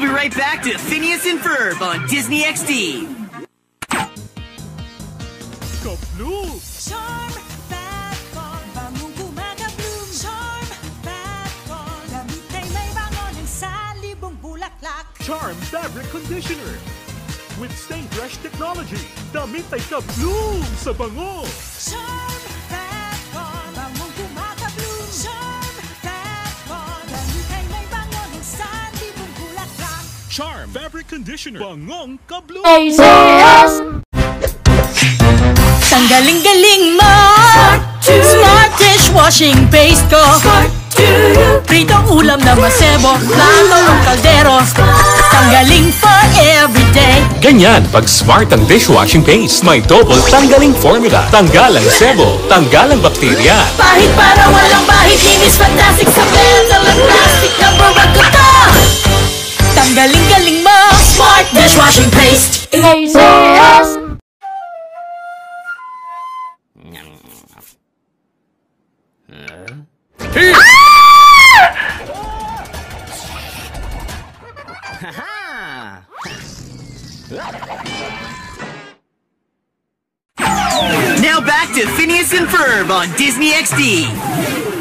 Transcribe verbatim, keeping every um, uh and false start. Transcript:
right back to Phineas and Ferb on Disney X D. Ka-Bloom! Charm Fat Con, bangong kumaga-bloom. Charm Fat Con, damit ay may bangon ng salibong bulaklak. Charm Fabric Conditioner. With Stay Fresh Technology, damit ay ka-bloom sa bango. Charm Fat Con, bangong kumaga-bloom. Charm Fat Con, damit ay may bangon ng salibong bulaklak. Charm Fabric Conditioner. Bangong ka-bloom! A C S! Tanggaling-galing mo! Smart dishwashing paste ko! Pritong ulam na masebo, plato o kaldero. Tanggaling for everyday. Ganyan pag smart ang dishwashing paste. May double tanggaling formula. Tanggal ang sebo, tanggal ang bakterya. Pahit para walang bahid, linis fantastic sa metal at plastic na barakuta. Tanggaling-galing mo! Smart dishwashing paste! A C S! Now back to Phineas and Ferb on Disney X D.